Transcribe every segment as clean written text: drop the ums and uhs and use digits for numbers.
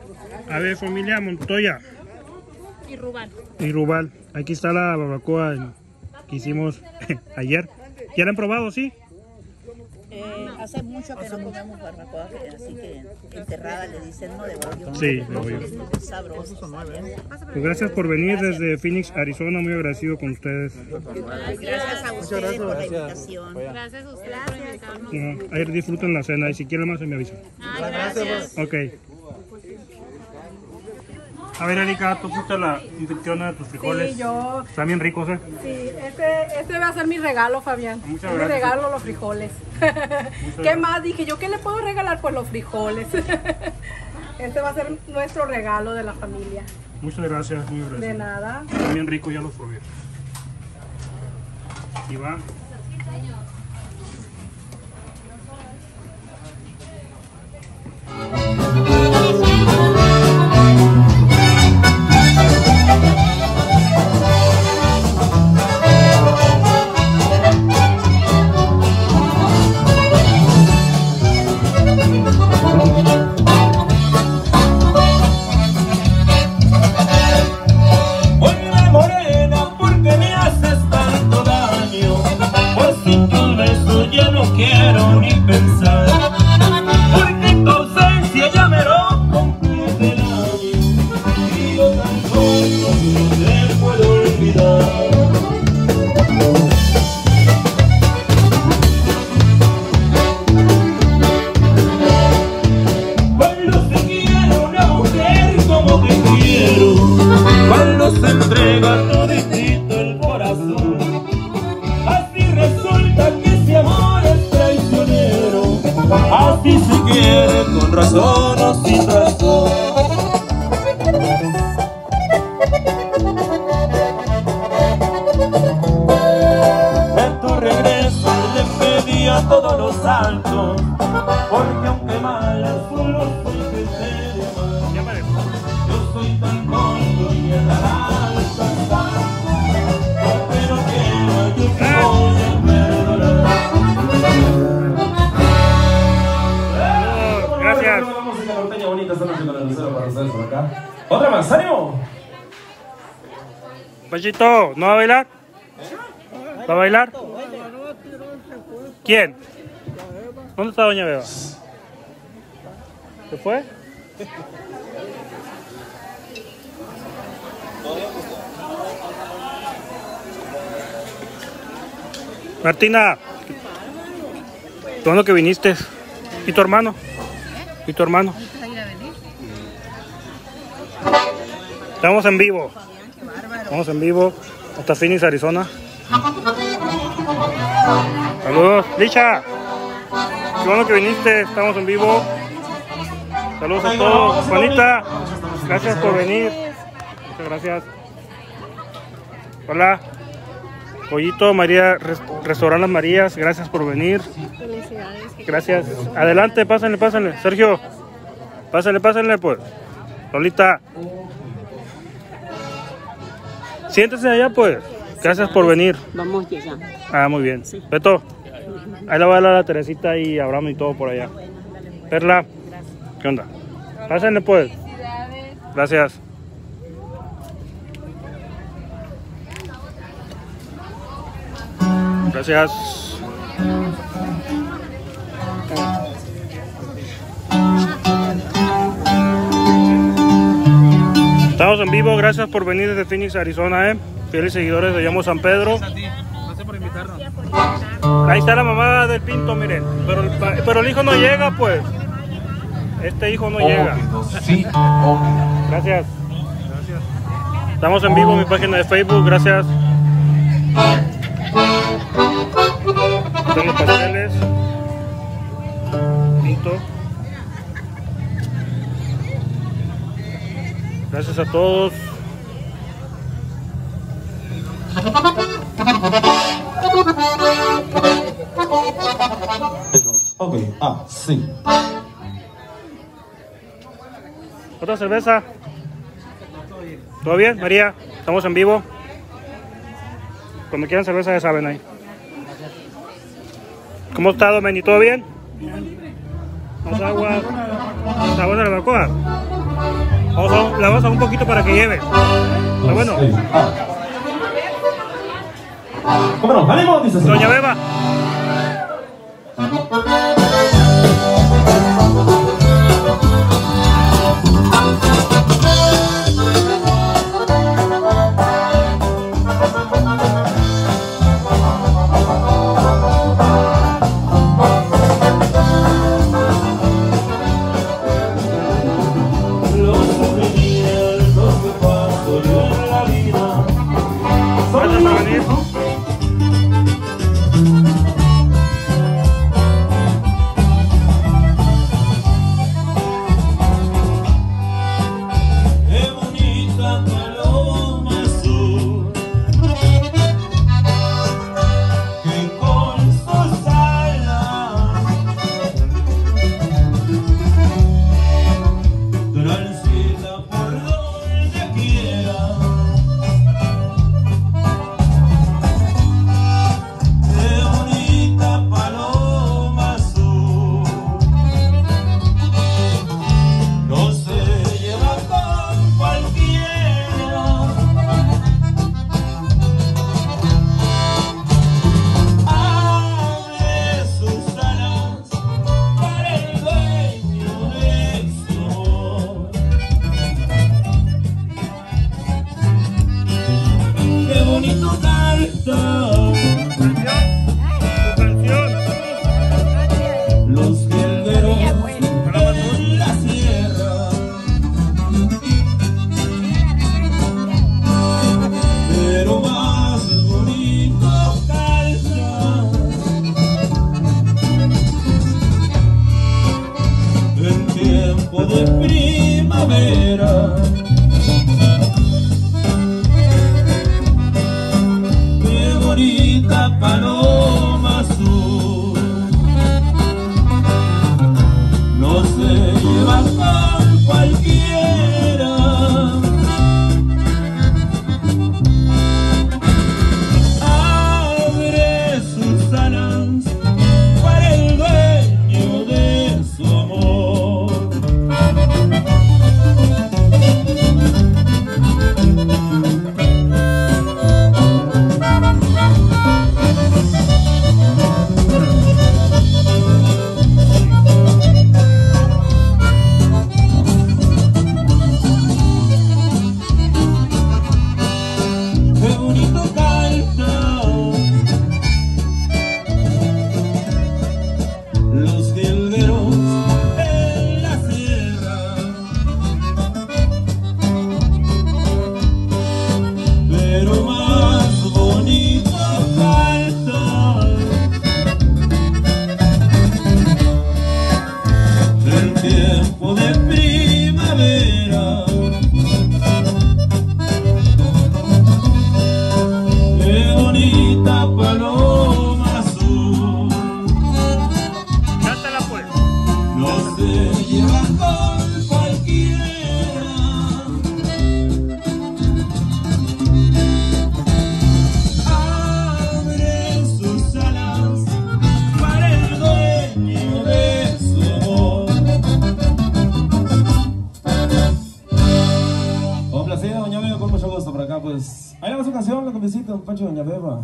A ver, familia Montoya. Y Rubal. Y Rubal. Aquí está la barbacoa que hicimos ayer. ¿Ya la han probado, sí? Hace mucho que no comemos barbacoa, así que enterrada le dicen, ¿no? De bollo. Sí, de bollo. Es sabroso. Pues gracias por venir desde Phoenix, Arizona. Muy agradecido con ustedes. Gracias a ustedes por la invitación. Gracias a ustedes por invitarnos. Ahí disfruten la cena y si quieren más se me avisan. Gracias. Ok. A ver, Erika, tú fuiste la infección de tus frijoles. Sí, yo. Están bien ricos, ¿eh? Sí, este va a ser mi regalo, Fabián. Muchas Mi gracias. regalo, los frijoles. ¿Qué más? Dije yo, ¿qué le puedo regalar? Pues los frijoles. Este va a ser nuestro regalo de la familia. Muchas gracias, muy gracias. De nada. Están bien ricos, ya los probé. Y va. Otra más, ánimo. Pachito, ¿no va a bailar? ¿Va a bailar? ¿Quién? ¿Dónde está doña Beba? ¿Se fue? Martina, qué bueno que viniste. ¿Y tu hermano? ¿Y tu hermano? Estamos en vivo. Estamos en vivo hasta Phoenix, Arizona. Saludos, Licha. Qué bueno que viniste. Estamos en vivo. Saludos a todos. Juanita, gracias por venir. Muchas gracias. Hola. Pollito, María, Restaurante Las Marías, gracias por venir. Gracias. Adelante, pásenle, pásenle. Sergio, pásenle, pásenle, pues. Lolita. Siéntese allá, pues. Gracias por venir. Vamos llegando. Ah, muy bien. Beto, ahí la va a dar la Teresita y Abraham y todo por allá. Perla, ¿qué onda? Pásenle, pues. Gracias. Gracias. Estamos en vivo, gracias por venir desde Phoenix, Arizona, fieles seguidores de Llamo San Pedro. Gracias por invitarnos. Ahí está la mamá del Pinto, miren, pero el hijo no llega, pues. Este hijo no llega. Gracias. Estamos en vivo en mi página de Facebook, gracias. Son los pasteles. Pinto. Gracias a todos. Ok, sí. ¿Otra cerveza? ¿Todo bien, María? Estamos en vivo. Cuando quieran cerveza ya saben ahí. ¿Cómo está, Domeni? ¿Todo bien? ¿Más agua? ¿Más agua de la barbacoa? La vamos a un poquito para que lleve. Pero bueno. Sí. ¿Cómo no? ¡Ánimo! Dice así. Doña Beba. Pues ahí va su canción, la que visita Don Pancho, Doña Beba.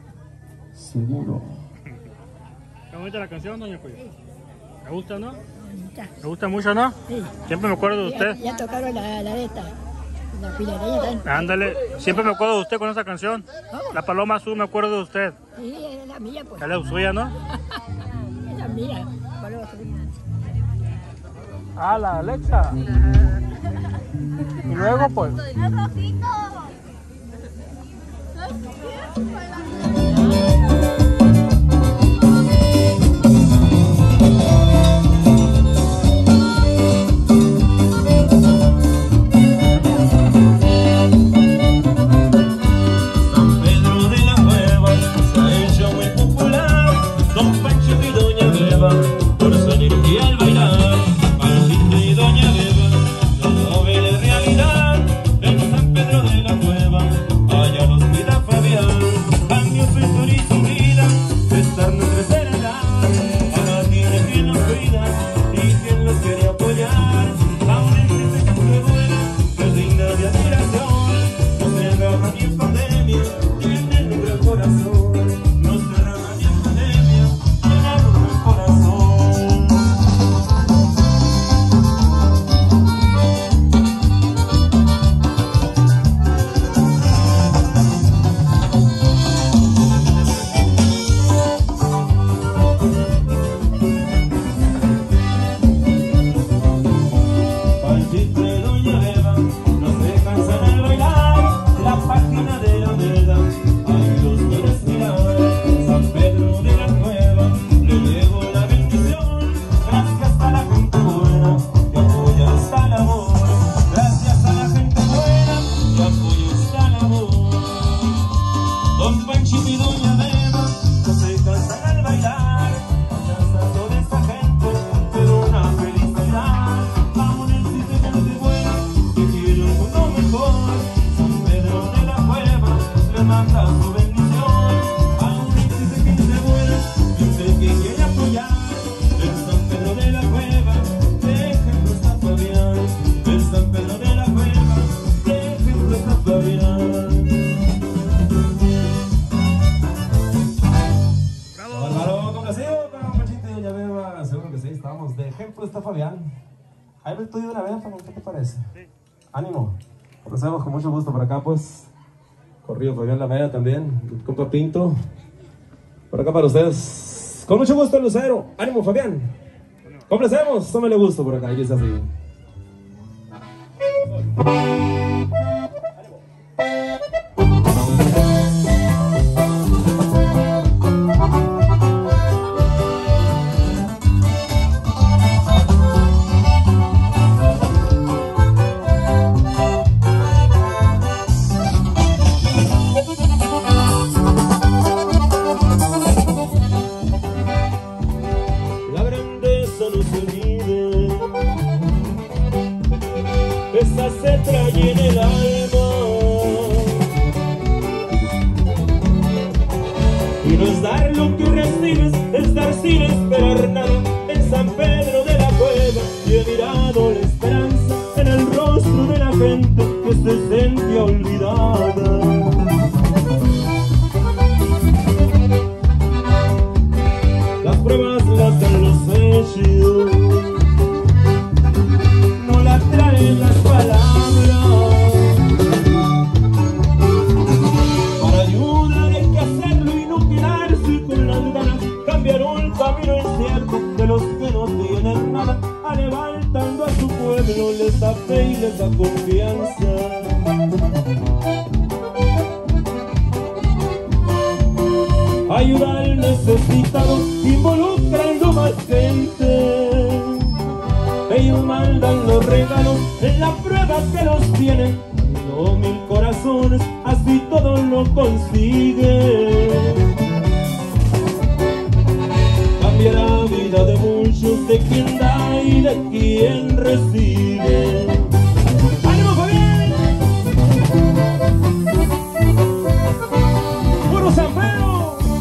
Seguro. ¿Qué bonita la canción, doña Cuyo? ¿Me gusta, no? ¿Me gusta mucho, no? Sí. Siempre me acuerdo de usted. Ya tocaron la de esta, la filareña también. Ándale, siempre me acuerdo de usted con esa canción. La Paloma Azul, me acuerdo de usted. Sí, es la mía, pues. Es la suya, ¿no? Es la mía, Paloma Azul. Ah, la Alexa. Y luego, pues. Allá los cuida Fabián, cambio su Ahí me estoy de una vez, ¿qué te parece? Sí. Ánimo. Empezamos con mucho gusto por acá, pues. Corrido Fabián Lameda también, el compa Pinto. Por acá para ustedes. Con mucho gusto, Lucero. Ánimo, Fabián. Complacemos, tómale gusto por acá, aquí está así. Se trae en el alma y no es dar lo que recibes, es dar sin esperar nada. En San Pedro de la Cueva y he mirado la esperanza en el rostro de la gente que se sentía olvidada. Las pruebas las dan los hechos, no las traen las palabras. Para ayudar hay que hacerlo y no quedarse con las ganas. Cambiar un camino incierto de los que no tienen nada, a levantando a su pueblo les da fe y les da confianza. Ayuda al necesitado, involucrando más gente. Ellos mandan los regalos en la prueba que los tienen. No 1000 corazones, así todo lo consigue. Cambia la vida de muchos, de quien da y de quien recibe. ¡Ánimo, Fabián! ¡Puro San Pedro!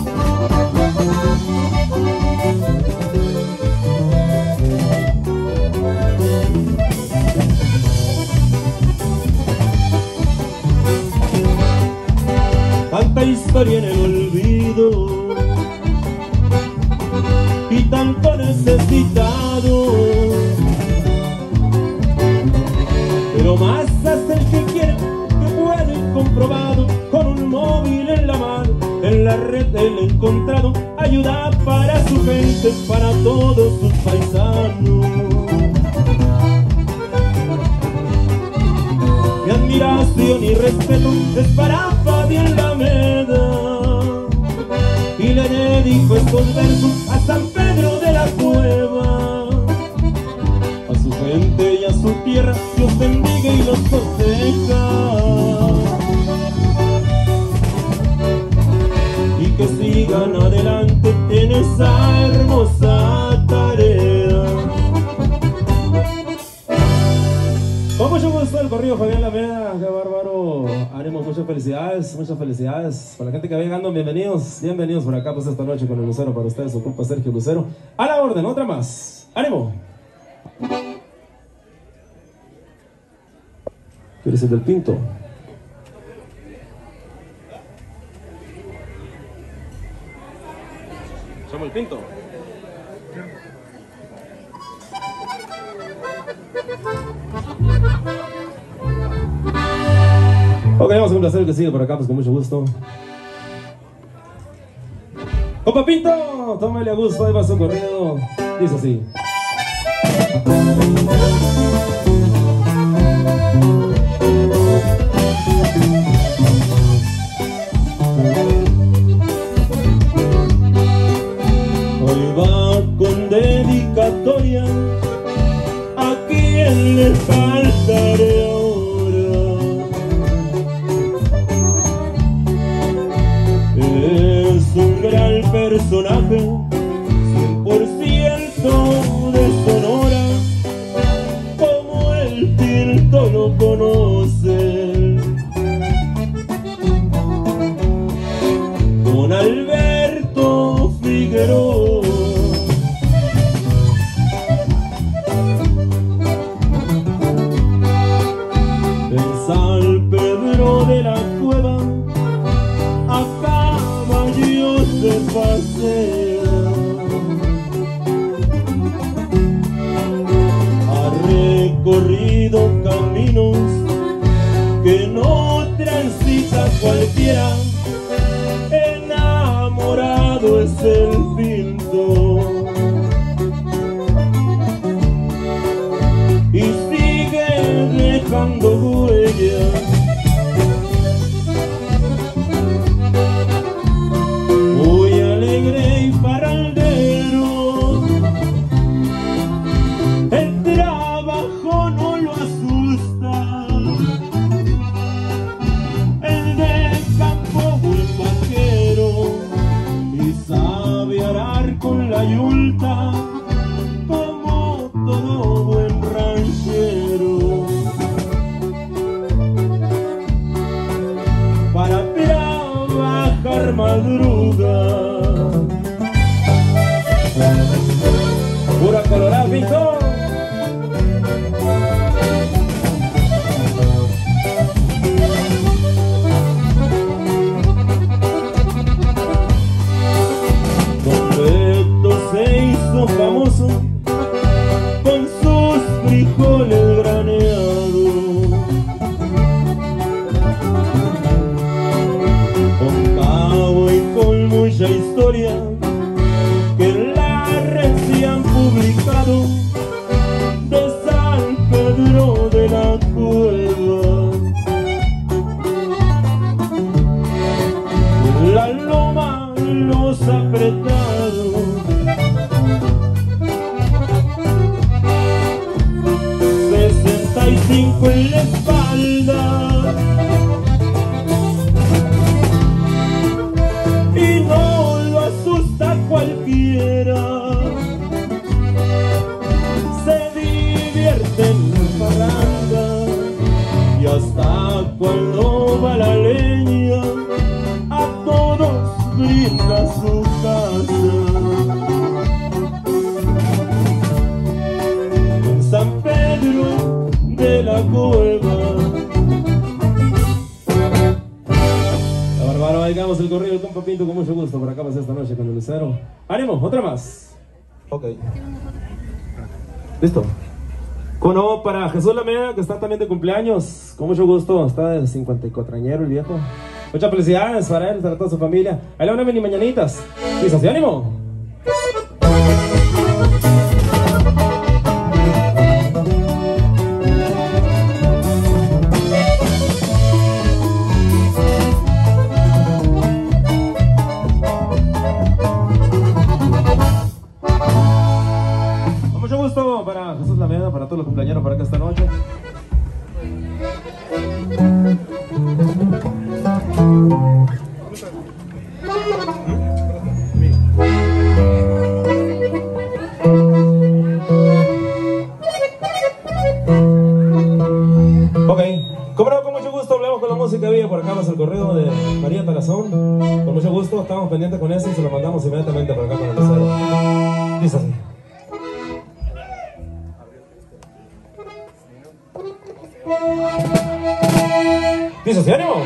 Tanta historia en el olvido y tanto necesitado, pero más hace el que quiere, que puede, comprobado, con un móvil en la mano, en la red él encontrado, ayuda para su gente, para todos sus paisanos. Mi admiración y respeto es para Fabián Lameda, y le dedico estos versos a San Pedro de la Cueva. A su gente y a su tierra Dios bendiga y los proteja, y que sigan adelante en esa hermosa tarea. Con mucho gusto el corrido Fabián Lameda, qué bárbaro. Ánimo, muchas felicidades. Para la gente que va llegando, bienvenidos por acá, pues esta noche con el Lucero para ustedes, su compa Sergio Lucero. A la orden, otra más. ¡Ánimo! ¿Quieres el del Pinto? Somos el Pinto. Ok, vamos a complacer el que sigue por acá, pues con mucho gusto. Compa Pinto, tómale a gusto, ahí va su corrido. Dice así. Hoy va con dedicatoria a quien le faltaré ahora. Es un gran personaje, 100% de Sonora, como cualquiera, enamorado es el pintor. Y sigue dejando huellas, muy alegre y farandero. El trabajo no lo asusta, el de campo buen vaquero, y sabe arar con la yunta como todo buen ranchero. Para trabajar madruga, pura colorada, pinto. Don Beto se hizo famoso con sus frijoles graneados, con cabo y con mucha historia que en la red se han publicado de San Pedro de la Cueva. La loma, los apretados, 65 en la espalda, y no lo asusta cualquiera. Se divierte en la parranda y hasta cuando va la leña a todos brinda su casa. Con San Pedro de la Cueva. La bárbaro, bailamos el corrido del compa Pinto con mucho gusto. Por acá pasé esta noche con el lucero. ¡Ánimo! ¡Otra más! Ok. ¿Listo? ¿Cómo no? Para Jesús Lameda, que está también de cumpleaños. Con mucho gusto. Está de 54añero el viejo. Muchas felicidades para él, para toda su familia. Ahí le van a venir mañanitas. Dice así, ánimo. Con mucho gusto para Jesús Lameda, para todos los cumpleaños para acá esta noche. Ok, como no, con mucho gusto hablamos con la música viva. Por acá pasa el correo de María Talazón. Con mucho gusto, estamos pendientes con eso y se lo mandamos inmediatamente por acá con el tercero. Dice así. Dice así, ánimo.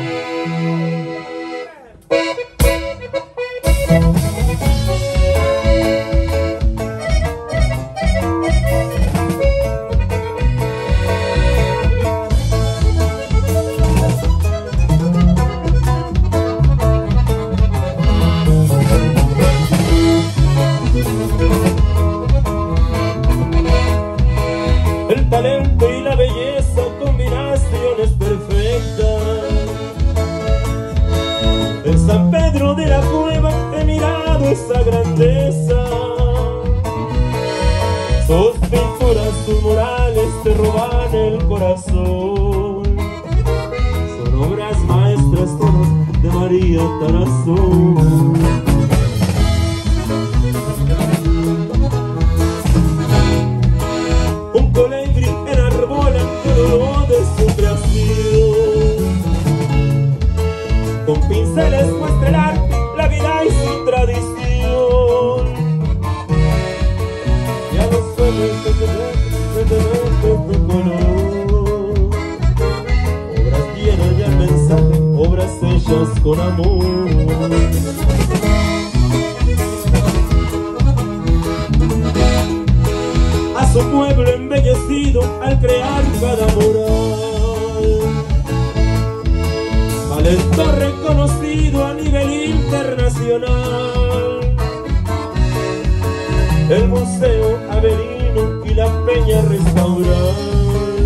El talento y la belleza, combinaciones perfectas. En San Pedro de la Cueva he mirado esa grandeza. Sus pinturas, sus murales te roban el corazón. Son obras maestras todas de María Talazón. Un colibrí enarbola todo de su creación. Con pinceles muestra el arte, la vida y su tradición. Y a los sueños de color. Obras llenas de mensaje, obras hechas con amor. A su pueblo embellecido al crear cada mural. talento reconocido a nivel internacional. El Museo Avelino y la Peña Restaurant,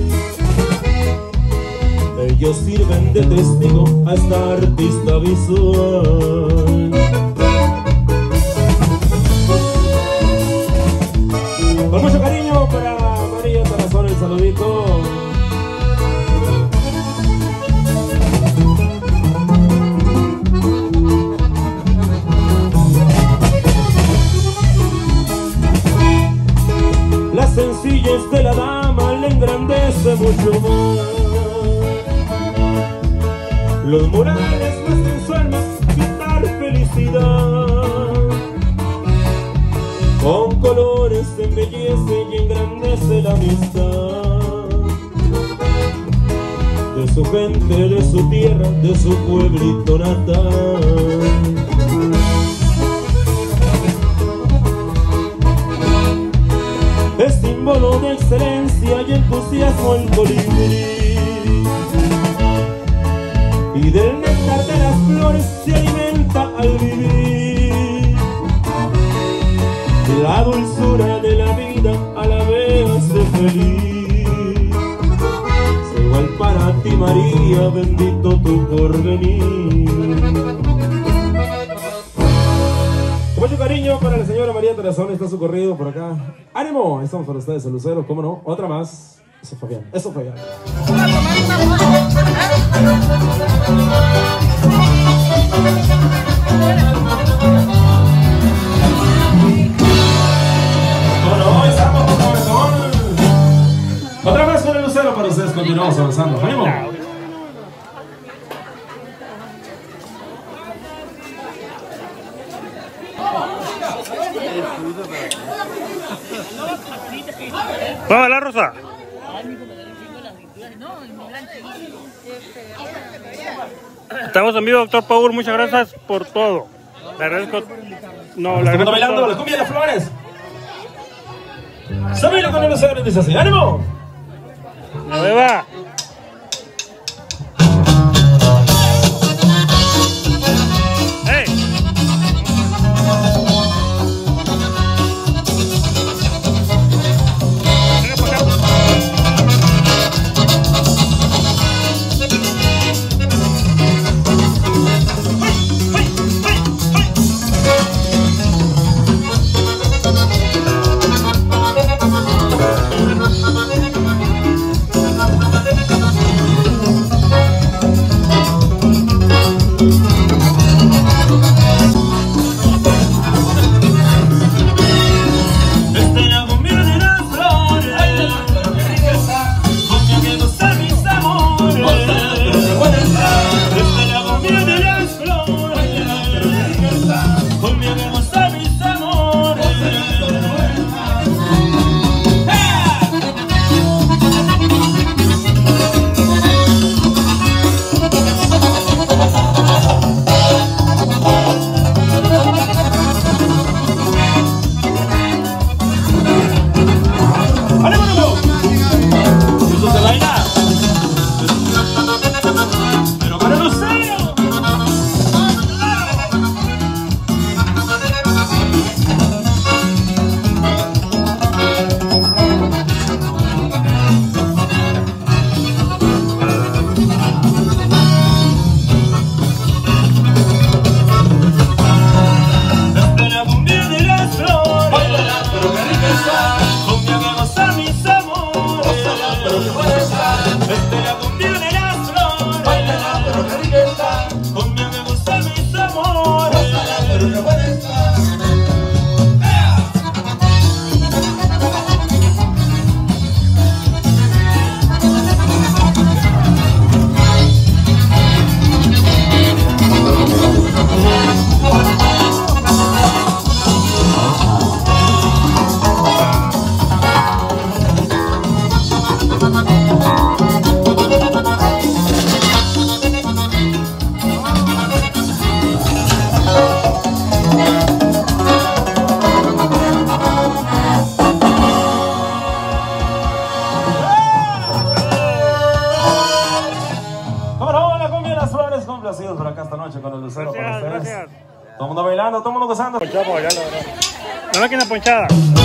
ellos sirven de testigo a esta artista visual. Con mucho cariño para María Tarazón, el saludito. La sencillez de la dama le engrandece mucho más. Los murales más en su alma quitar felicidad. Con colores se embellece y engrandece la amistad de su gente, de su tierra, de su pueblito natal. Es símbolo de excelencia y entusiasmo el colibrí, y del néctar de las flores se alimenta al vivir. La dulzura de la vida a la vez hace feliz. Sé igual para ti, María, bendito tu porvenir. Con mucho cariño para la señora María Tarazón, está su corrido por acá. ¡Ánimo! Estamos para ustedes, el lucero, ¿cómo no? Otra más. Eso fue bien, eso fue bien. Bueno, estamos con corazón. Otra vez con el lucero para ustedes, continuamos avanzando. ¡Ánimo! ¡Vamos a la Rosa! Estamos en vivo, doctor Paul. Muchas gracias por todo. Le agradezco. No, le agradezco. Bailando la cumbia de las flores. Se baila con el lucero, dice así. ¡Ánimo! ¡La beba! complacidos por acá esta noche con el Lucero. Gracias, para ustedes. gracias. Todo el mundo bailando, todo el mundo gozando. Ponchado para bailar, la verdad. La máquina ponchada.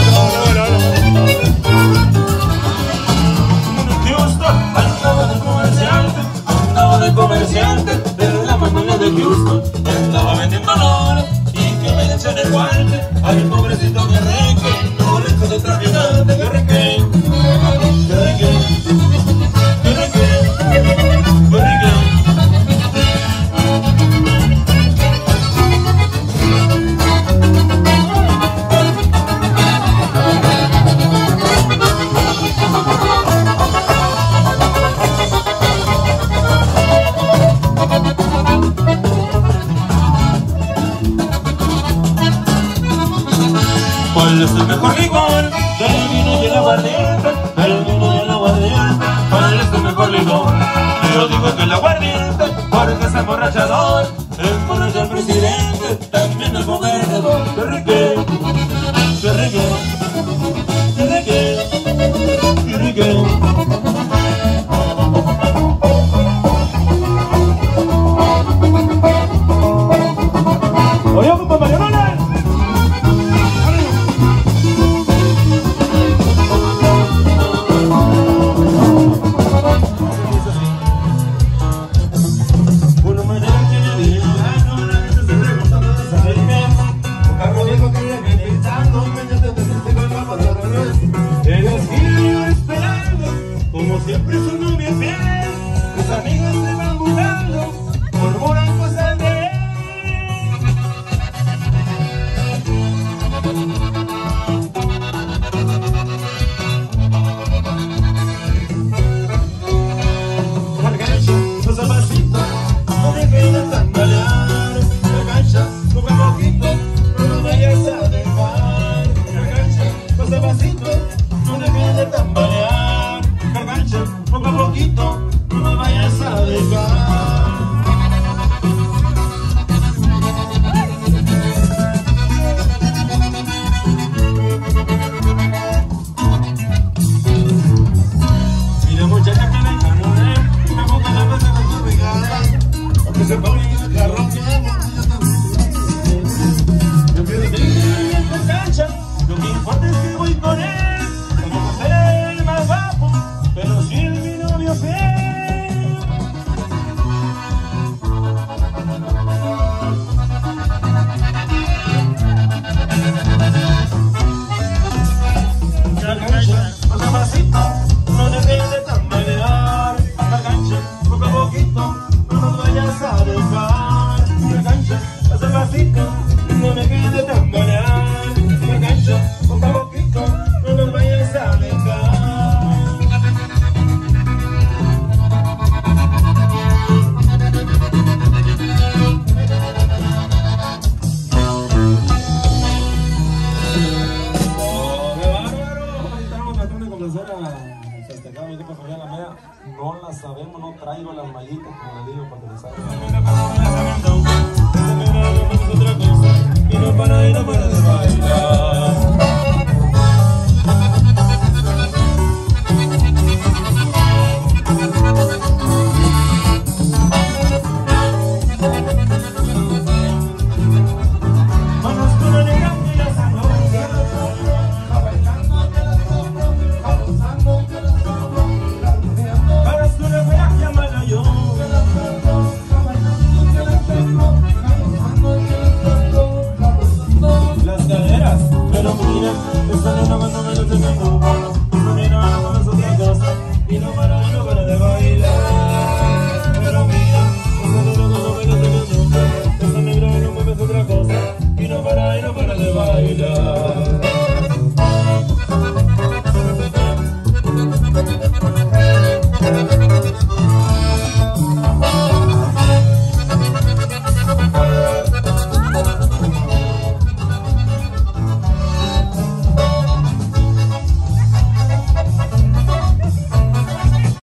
Andaba de comerciante, pero la mañana de Houston estaba vendiendo oro y que me echen el guante. Ay, pobrecito que reque, no le echo de traficante, que reque, que reque, que reque, que reque. ¿Cuál es el mejor licor? Del vino y el aguardiente, del vino y el aguardiente. ¿Cuál es el mejor licor? Yo digo que el aguardiente, porque es emborrachador. Emborracha al presidente, también el gobernador. ¡Que rique! ¡Que rique! ¡Que rique! ¡Que rique! Oye, compa Marianola. Como siempre su novia es fiel, sus amigas se van burlando, murmuran cosas de él. La cancha, los zapacitos, no dejen de tambalear. La cancha, poco a poquito, no nos vayas a dejar. La cancha, los zapacitos, no dejen de tambalear. Poco a poquito, no me vayas a dejar. Mira muchacha que me enamoré, me busca la cosa con tu brigada, porque se pone en el carro que yo quiero seguir en tu cancha, lo que importa es que voy con él, como ser el más guapo. Pero si es mi novio fiel. La cancha, poco a pasito, no dejes de tambalear. La cancha, poco a poquito, no nos vayas a dejar. La cancha, poco a pasito, no dejes de tambalear. La cancha, poco a poquito, no nos vayas a dejar. No la sabemos, no traigo las mallitas, como le digo, para que lo salgan. Y no para de bailar.